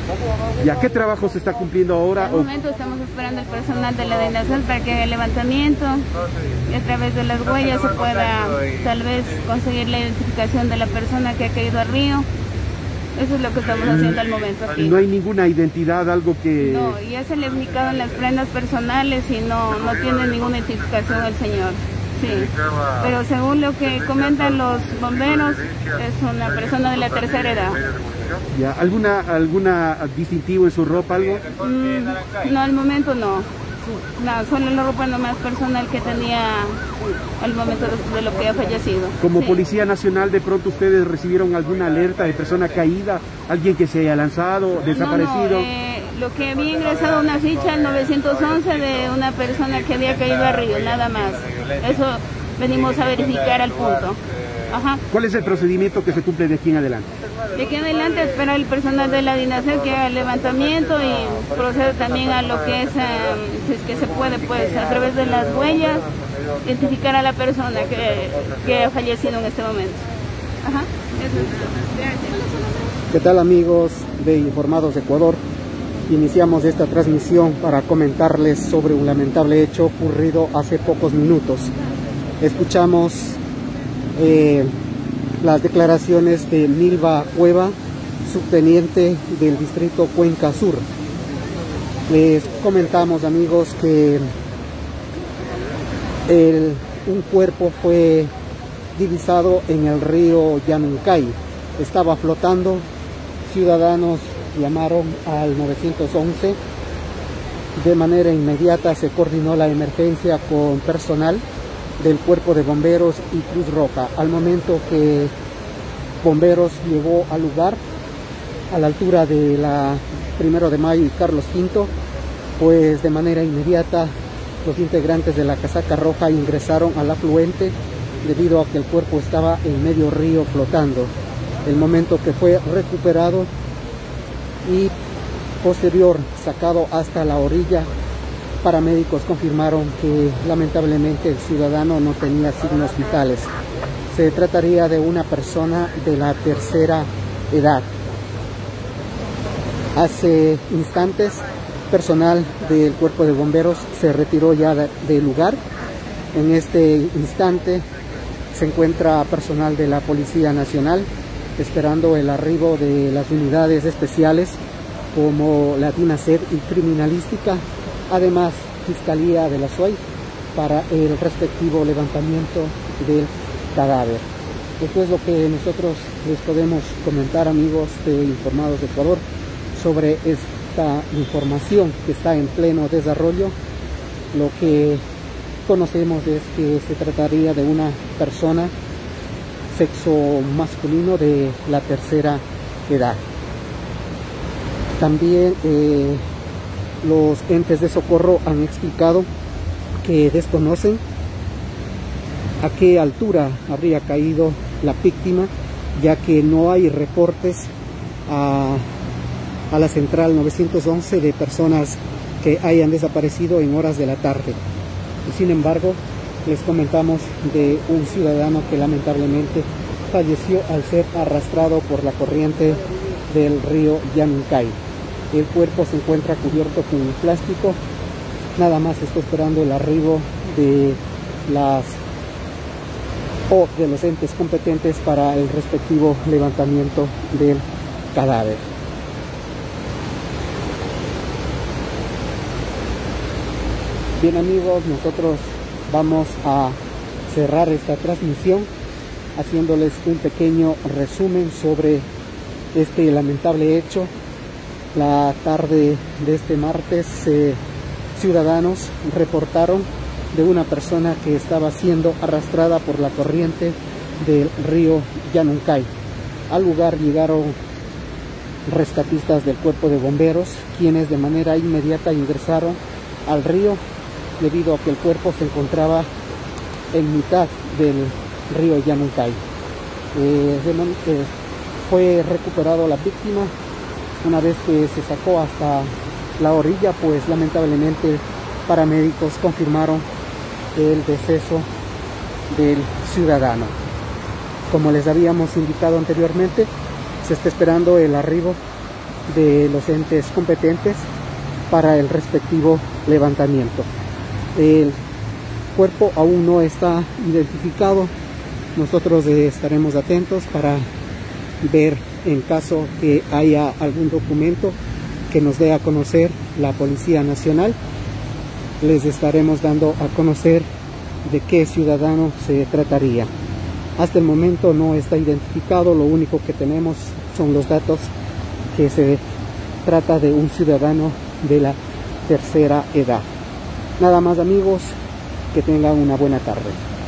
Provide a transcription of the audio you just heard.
¿Y a qué trabajo se está cumpliendo ahora? Al momento estamos esperando el personal de la DINASAL para que haga el levantamiento y a través de las huellas se pueda tal vez conseguir la identificación de la persona que ha caído al río. Eso es lo que estamos haciendo al momento aquí. ¿No hay ninguna identidad, algo que...? No, ya se le ha indicado en las prendas personales y no tiene ninguna identificación el señor. Sí, pero según lo que comentan los bomberos, es una persona de la tercera edad. ¿Ya? ¿Alguna distintivo en su ropa, algo? No, al momento no. No, solo la ropa nomás personal que tenía al momento de lo que ha fallecido. Como Policía Nacional, ¿de pronto ustedes recibieron alguna alerta de persona caída? ¿Alguien que se haya lanzado, desaparecido? Lo que había ingresado una ficha al 911 de una persona que había caído al río, nada más. Eso venimos a verificar al punto. Ajá. ¿Cuál es el procedimiento que se cumple de aquí en adelante? De aquí en adelante espera el personal de la DINASAL que haga el levantamiento y procede también a lo que es, si es que se puede, pues a través de las huellas, identificar a la persona que ha fallecido en este momento. Ajá. Eso es. Gracias. ¿Qué tal, amigos de Informados Ecuador? Iniciamos esta transmisión para comentarles sobre un lamentable hecho ocurrido hace pocos minutos. Escuchamos las declaraciones de Milva Cueva, subteniente del distrito Cuenca Sur. Les comentamos, amigos, que un cuerpo fue divisado en el río Yanuncay. Estaba flotando. Ciudadanos llamaron al 911. De manera inmediata se coordinó la emergencia con personal del Cuerpo de Bomberos y Cruz Roja. Al momento que Bomberos llegó al lugar, a la altura de la 1 de Mayo y Carlos V, pues de manera inmediata los integrantes de la Casaca Roja ingresaron al afluente debido a que el cuerpo estaba en medio río flotando. El momento que fue recuperado y posterior sacado hasta la orilla, paramédicos confirmaron que lamentablemente el ciudadano no tenía signos vitales. Se trataría de una persona de la tercera edad. Hace instantes, personal del Cuerpo de Bomberos se retiró ya del lugar. En este instante se encuentra personal de la Policía Nacional esperando el arribo de las unidades especiales como la DINASED y Criminalística, además Fiscalía de la SUAY, para el respectivo levantamiento del cadáver. Esto es lo que nosotros les podemos comentar, amigos de Informados de Ecuador, sobre esta información que está en pleno desarrollo. Lo que conocemos es que se trataría de una persona sexo masculino de la tercera edad. También los entes de socorro han explicado que desconocen a qué altura habría caído la víctima, ya que no hay reportes a la central 911 de personas que hayan desaparecido en horas de la tarde. Y sin embargo, les comentamos de un ciudadano que lamentablemente falleció al ser arrastrado por la corriente del río Yanuncay. El cuerpo se encuentra cubierto con plástico. Nada más está esperando el arribo de los entes competentes para el respectivo levantamiento del cadáver. Bien, amigos, nosotros vamos a cerrar esta transmisión haciéndoles un pequeño resumen sobre este lamentable hecho. La tarde de este martes, ciudadanos reportaron de una persona que estaba siendo arrastrada por la corriente del río Yanuncay. Al lugar llegaron rescatistas del Cuerpo de Bomberos, quienes de manera inmediata ingresaron al río debido a que el cuerpo se encontraba en mitad del río Yanuncay. Fue recuperado la víctima. Una vez que se sacó hasta la orilla, pues lamentablemente paramédicos confirmaron el deceso del ciudadano. Como les habíamos indicado anteriormente, se está esperando el arribo de los entes competentes para el respectivo levantamiento. El cuerpo aún no está identificado. Nosotros estaremos atentos para ver, en caso que haya algún documento que nos dé a conocer la Policía Nacional, les estaremos dando a conocer de qué ciudadano se trataría. Hasta el momento no está identificado, lo único que tenemos son los datos que se trata de un ciudadano de la tercera edad. Nada más, amigos, que tengan una buena tarde.